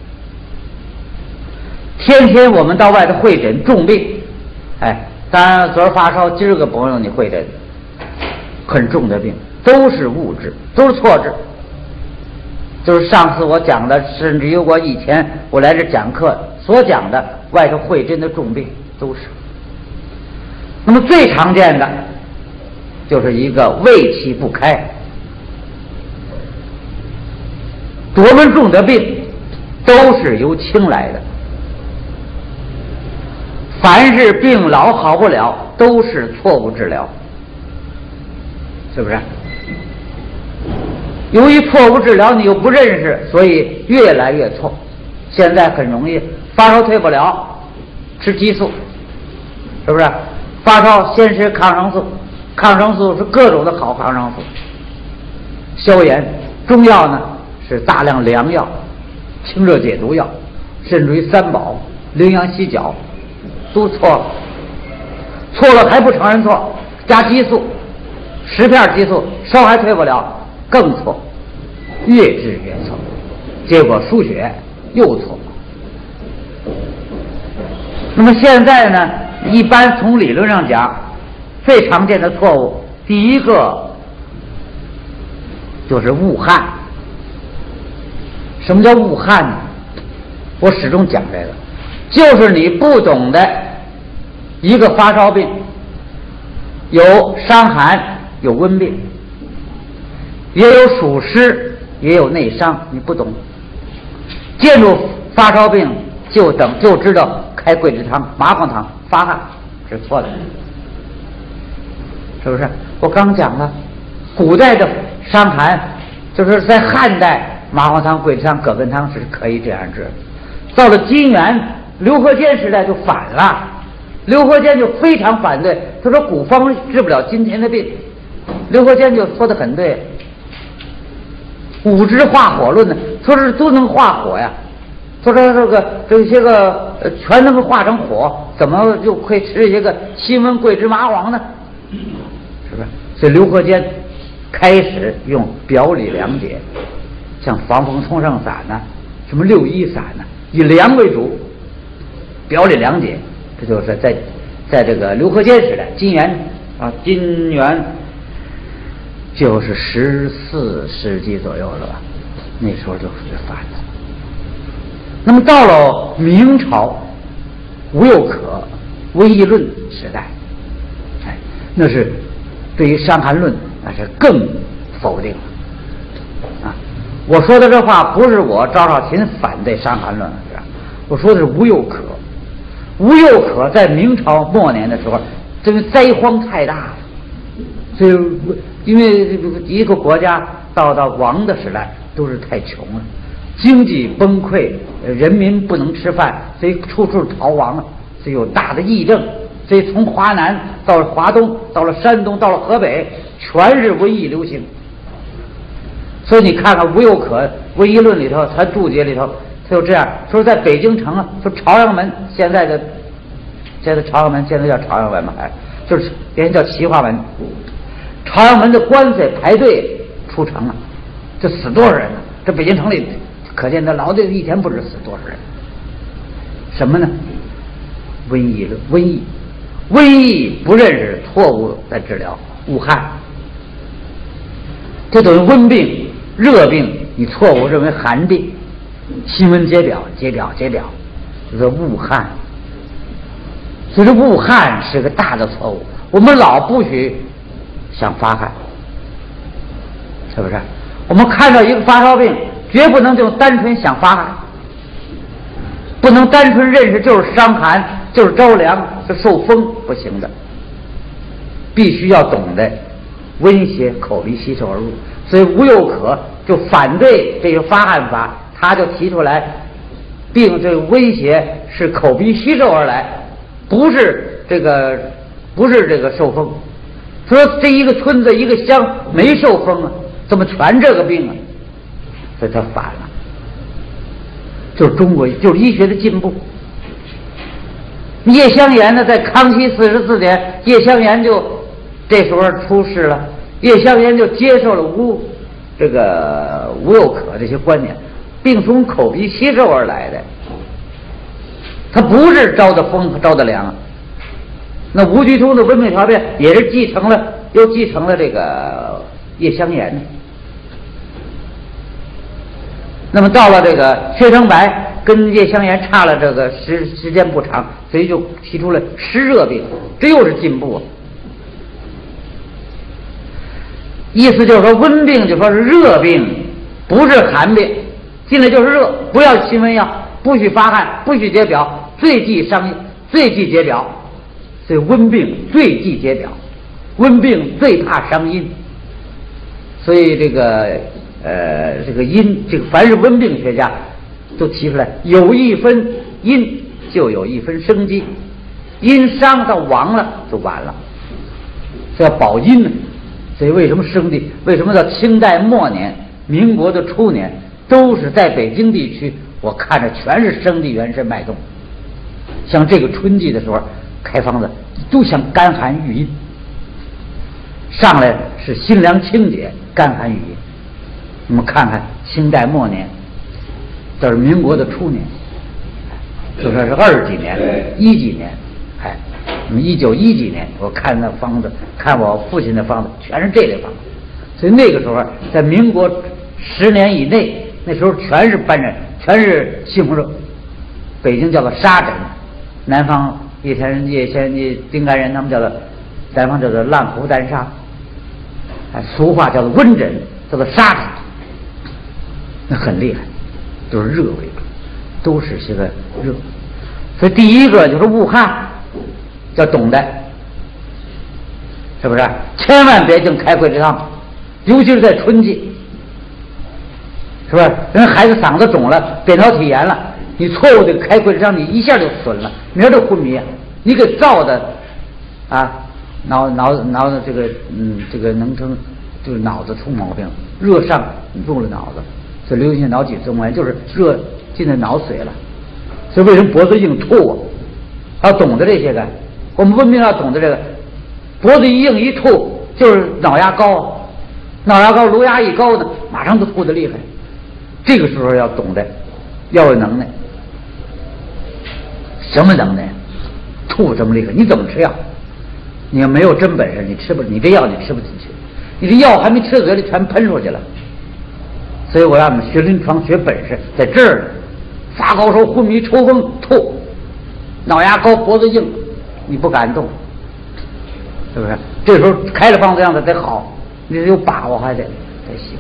天天我们到外头会诊重病，哎，当然昨儿发烧，今儿个朋友你会诊，很重的病，都是物质，都是错治。 就是上次我讲的，甚至于我以前我来这讲课所讲的外头会诊的重病都是。那么最常见的就是一个胃气不开，多门重的病都是由轻来的。凡是病老好不了，都是错误治疗，是不是？由于错误治疗你又不认识，所以越来越错。现在很容易发烧退不了，吃激素，是不是？发烧先吃抗生素，抗生素是各种的好抗生素，消炎。中药呢是大量凉药、清热解毒药，甚至于三宝、羚羊犀角，都错了。错了还不承认错，加激素，十片激素烧还退不了，更错，越治越错，结果输血又错。那么现在呢，一般从理论上讲，最常见的错误，第一个就是误判。什么叫误判呢？我始终讲这个，就是你不懂得一个发烧病，有伤寒，有温病，也有暑湿，也有内伤，你不懂。见住发烧病就等就知道开桂枝汤、麻黄汤发汗，是错的，是不是？我刚讲了，古代的伤寒就是在汉代麻黄汤、桂枝汤、葛根汤是可以这样治，到了金元刘和坚时代就反了。刘和坚就非常反对，他说古方治不了今天的病。刘和坚就说得很对，五汁化火论呢，说是都能化火呀，说说这个这些个呃全能够化成火，怎么就会吃一个辛温桂枝麻黄呢？是不是？所以刘和坚开始用表里凉解，像防风冲胜散呢，什么六一散呢，以凉为主，表里凉解。这就是在在这个刘和坚时代，金元啊，金元就是十四世纪左右了吧，那时候就是反的。那么到了明朝吴又可《瘟疫论》时代，哎，那是对于《伤寒论》那是更否定了啊！我说的这话不是我赵少勤反对《伤寒论》，是吧？我说的是吴又可。吴又可在明朝末年的时候，这个灾荒太大了，所以因为一个国家到到亡的时代都是太穷了，经济崩溃，人民不能吃饭，所以处处逃亡了，所以有大的疫症，所以从华南到了华东，到了山东，到了河北，全是瘟疫流行。所以你看看吴又可《瘟疫论》里头，他注解里头。他就这样说，在北京城啊，说朝阳门现在的现在朝阳门现在叫朝阳门嘛，哎，就是原先叫齐化门。朝阳门的官司排队出城了，这死多少人呢？这北京城里可见的劳队一天不知死多少人。什么呢？瘟疫了，瘟疫，瘟疫不认识错误的治疗，误判，这等于温病、热病，你错误认为寒病。新闻揭表，揭表，揭表，就是误判。所以说误判是个大的错误。我们老不许想发汗，是不是？我们看到一个发烧病，绝不能就单纯想发汗，不能单纯认识就是伤寒，就是着凉，是受风，不行的。必须要懂得温邪口鼻吸收而入。所以吴又可就反对这个发汗法。他就提出来，病这个威胁是口鼻吸收而来，不是这个不是这个受风。说这一个村子一个乡没受风啊，怎么全这个病啊？所以他反了，就是中国就是医学的进步。叶湘炎呢，在康熙四十四年，叶湘炎就这时候出事了，叶湘炎就接受了吴这个吴又可这些观念。病从口鼻吸收而来的，它不是招的风招的凉。那吴鞠通的温病条变也是继承了，又继承了这个叶湘炎的。 那么到了这个薛成白跟叶香岩差了这个时时间不长，所以就提出了湿热病，这又是进步啊。意思就是说，温病就说是热病，不是寒病，进来就是热，不要清温药，不许发汗，不许解表，最忌伤，最忌解表。所以温病最忌解表，温病最怕伤阴。所以这个呃这个阴，这个凡是温病学家都提出来，有一分阴就有一分生机，阴伤到亡了就完了，这要保阴呢。所以为什么生地，为什么到清代末年、民国的初年，都是在北京地区，我看着全是生地原参脉动。像这个春季的时候开方子，都像干寒郁阴，上来是辛凉清洁，干寒郁阴。我们看看清代末年，这是民国的初年，就说是二几年、一几年，哎。那么一九一几年，我看那方子，看我父亲的方子，全是这类方子。所以那个时候，在民国十年以内，那时候全是斑疹，全是猩红热。北京叫做沙疹，南方叶先人、叶先人、丁干人，他们叫做南方叫做烂胡丹沙，哎，俗话叫做温疹，叫做沙疹，那很厉害，都是热为主，都是些个热。所以第一个就是恶汗。要懂得，是不是？千万别净开桂枝汤，尤其是在春季，是不是？人孩子嗓子肿了，扁桃体炎了，你错误的开桂枝汤，你一下就损了，明儿就昏迷，你给造的啊，脑脑脑的这个嗯，这个能成就是脑子出毛病，热上入了脑子，所以流行性脑脊髓膜炎就是热进了脑髓了。所以为什么脖子硬吐啊？要懂得这些个。我们温病要懂得这个，脖子一硬一吐就是脑压高，脑压高颅压一高呢，马上就吐得厉害。这个时候要懂得，要有能耐。什么能耐？吐这么厉害，你怎么吃药？你要没有真本事，你吃不，你这药你吃不进去，你这药还没吃嘴里全喷出去了。所以我让你们学临床学本事，在这儿呢。发高烧、昏迷、抽风、吐，脑压高、脖子硬。你不敢动，是不是？这时候开了方子让它得好，你得有把握，还得得行。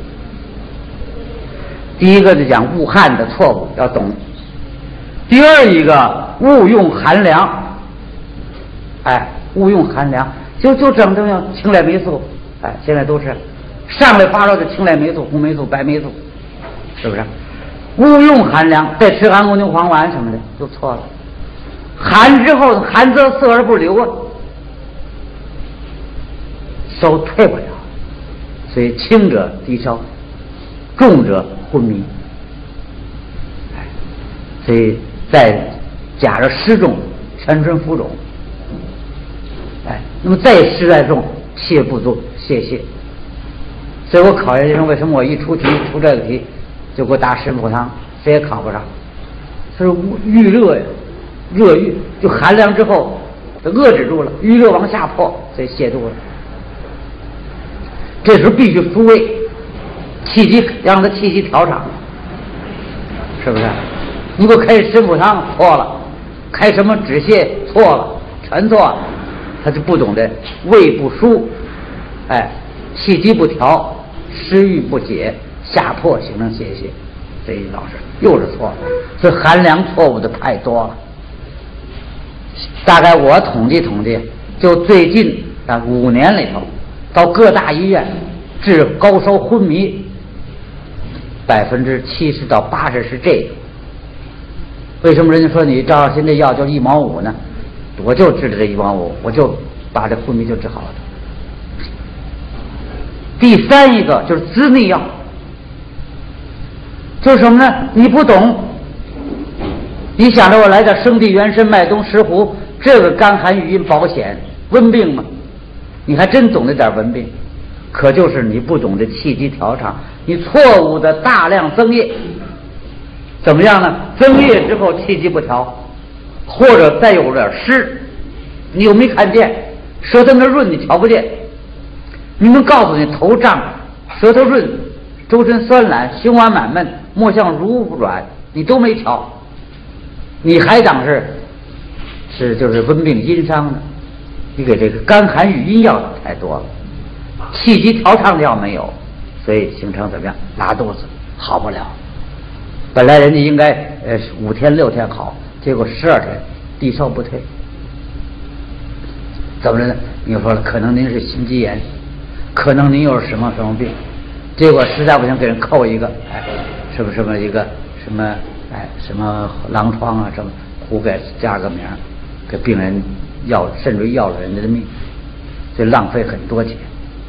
第一个就讲误汗的错误要懂，第二一个误用寒凉，哎，误用寒凉，就就整整要青莱霉素，哎，现在都是上来发烧就青莱霉素、红霉素、白霉素，是不是？误用寒凉，再吃安宫牛黄丸什么的就错了。寒之后寒则色而不流啊，烧退不了，所以轻者低烧，重者昏迷。哎，所以再假如湿重，全身浮肿。哎，那么再湿再重，气不足，泄泻。所以我考研学生为什么我一出题出这个题就给我打神补汤，谁也考不上，它是预热呀。热郁就寒凉之后遏制住了，余热往下破，所以泻肚了。这时候必须复位，气机让它气机调畅，是不是？你给我开神补汤错了，开什么止泻错了，全错了，他就不懂得胃不舒，哎，气机不调，湿郁不解，下破形成泄泻，这一老师又是错了。这寒凉错误的太多了。大概我统计统计，就最近啊五年里头，到各大医院治高烧昏迷，百分之七十到八十是这个。为什么人家说你赵少卿这药就一毛五呢？我就治的这一毛五，我就把这昏迷就治好了。第三一个就是滋腻药，就是什么呢？你不懂。你想着我来点生地原参麦冬石斛，这个干寒郁阴保险温病吗？你还真懂得点温病，可就是你不懂得气机调畅，你错误的大量增液，怎么样呢？增液之后气机不调，或者再有点湿，你又没看见，舌头那润你瞧不见，你们告诉你头胀舌头润周身酸懒，胸顽满闷，莫向乳软，你都没调，你还当是是就是温病阴伤呢？你给这个甘寒与阴药太多了，气机调畅的药没有，所以形成怎么样？拉肚子好不了。本来人家应该呃五天六天好，结果十二天低烧不退，怎么着呢？你说了，可能您是心肌炎，可能您又是什么什么病，结果实在不行给人扣一个，哎，什么什么一个什么哎什么狼疮啊什么，胡给加个名，给病人要甚至要了人家的命，所以浪费很多钱。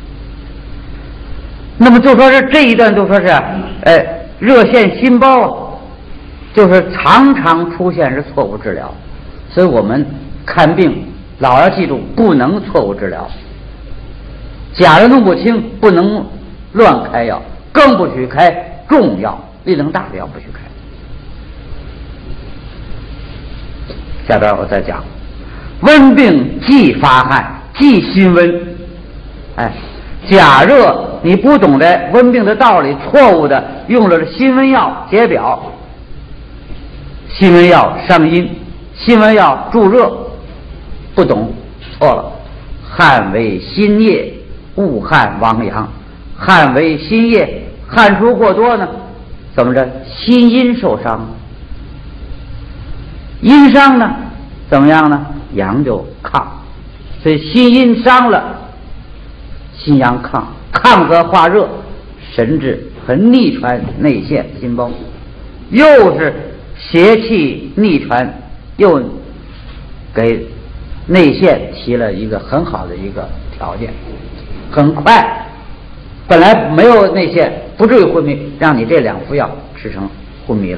那么就说是这一段就说是，哎，热线心包，就是常常出现是错误治疗，所以我们看病老要记住，不能错误治疗。假如弄不清，不能乱开药，更不许开重药，力量大的药不许开。下边我再讲，温病既发汗，既心温。哎，假若你不懂得温病的道理，错误的用了辛温药解表，辛温药伤阴，辛温药助热，不懂错了。汗为心液，恶汗亡阳。汗为心液，汗出过多呢，怎么着？心阴受伤。阴伤呢，怎么样呢？阳就亢，所以心阴伤了，心阳亢，亢则化热，神志和逆传内陷心包，又是邪气逆传，又给内陷提了一个很好的一个条件，很快，本来没有内陷，不至于昏迷，让你这两副药吃成昏迷了。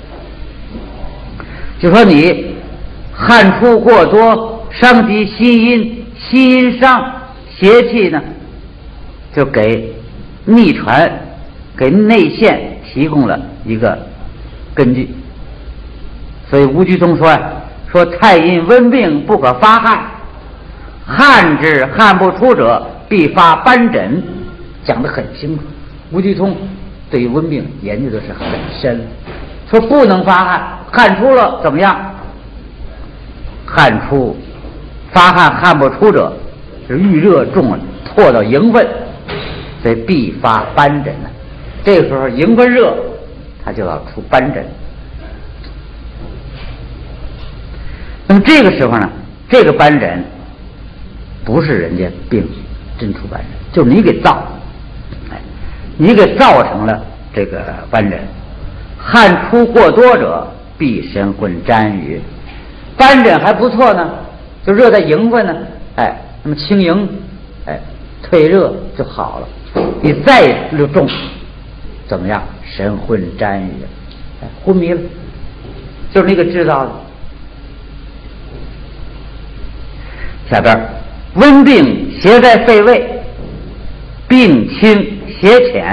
就说你汗出过多，伤及心阴，心阴伤，邪气呢就给逆传，给内陷提供了一个根据。所以吴鞠通说啊，说太阴温病不可发汗，汗之汗不出者必发斑疹，讲得很清楚。吴鞠通对于温病研究的是很深，说不能发汗，汗出了怎么样？汗出发汗汗不出者是遇热重了，破到营分，所以必发斑疹呢。这个时候营分热，它就要出斑疹。那么这个时候呢，这个斑疹不是人家病真出斑疹，就是你给造，哎，你给造成了这个斑疹。汗出过多者，必神昏沾雨。斑疹还不错呢，就热在营分呢，哎，那么清营，哎，退热就好了。你再热重，怎么样？神昏沾雨，哎，昏迷了，就是那个制造的。下边，温病邪在肺胃，病轻邪浅。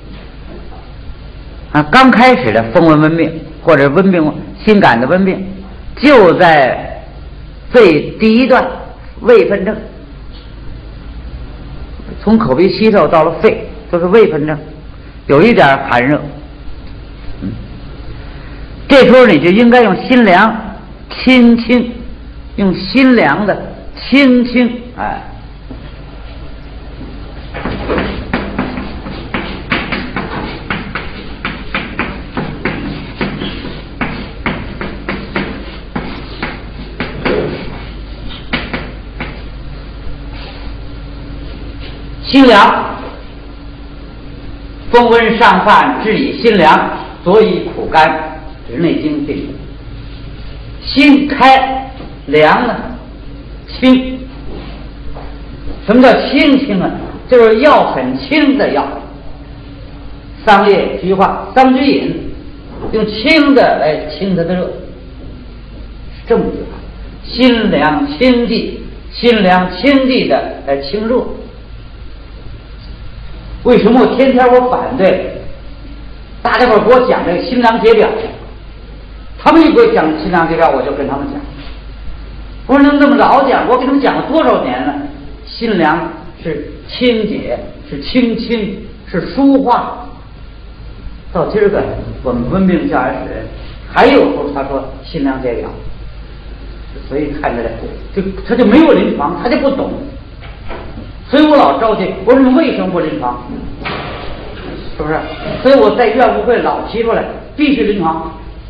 啊，刚开始的风温温病或者温病心感的温病，就在肺第一段胃分症，从口鼻吸收到了肺都是胃分症，有一点寒热。嗯，这时候你就应该用心凉轻轻，用心凉的轻轻，哎。心凉，风温上犯，治以心凉，佐以苦甘，这是内经定的。心开，凉呢，清。什么叫清清啊？就是药很轻的药，桑叶、菊花、桑菊饮，用清的来清它的热，是这么一句话。心凉清剂，心凉清剂的来清热。为什么我天天我反对大家伙给我讲这个心凉解表？他们一给我讲心凉解表，我就跟他们讲，我说能这么老讲？我给他们讲了多少年了？心凉是清解，是清清，是舒化， 到今儿个我们温病教研室人，还有时候他说心凉解表，所以看起来就他就没有临床，他就不懂。所以我老着急，我说你为什么不临床？是不是？所以我在院务会老提出来，必须临床，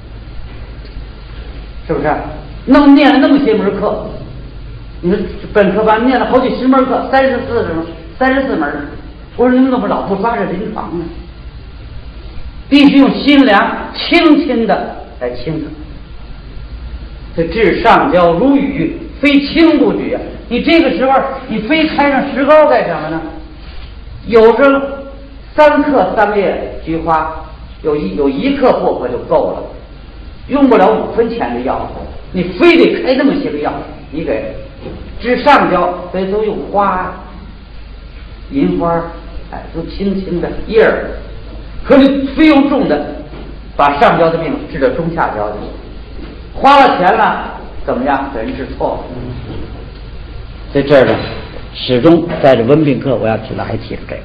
是不是？弄念了那么些门课，你说本科班念了好几十门课，三十四门，三十四门。我说你们怎么老不抓着临床呢？必须用心凉轻轻的来清它。这治上焦如雨，非轻不举啊！你这个时候你非开上石膏干什么呢？有时候三克三叶菊花，有一有一克薄荷就够了，用不了五分钱的药，你非得开那么些个药，你给治上焦，所以都用花、银花，哎，都轻轻的叶儿。可你非用重的，把上焦的病治到中下焦的，花了钱了，怎么样？给人治错了。在这儿呢，始终在这温病课，我要提到还提出这个。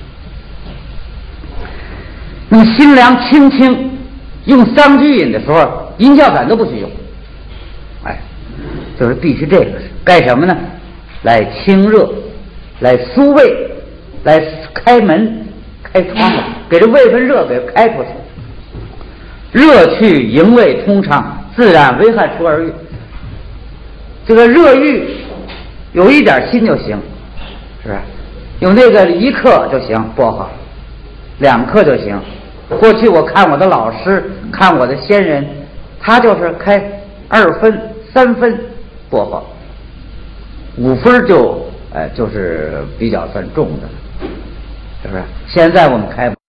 那么心凉轻轻，用桑菊饮的时候，银翘散都不许用，哎，就是必须这个干什么呢？来清热，来疏胃，来开门、开窗子，给这胃跟热给开出去。热去营卫通畅，自然为汗出而愈。这个热郁有一点心就行，是不是？有那个一克就行，薄荷，两克就行。过去我看我的老师，看我的先人，他就是开二分、三分薄荷，五分就呃就是比较算重的，是不是？现在我们开。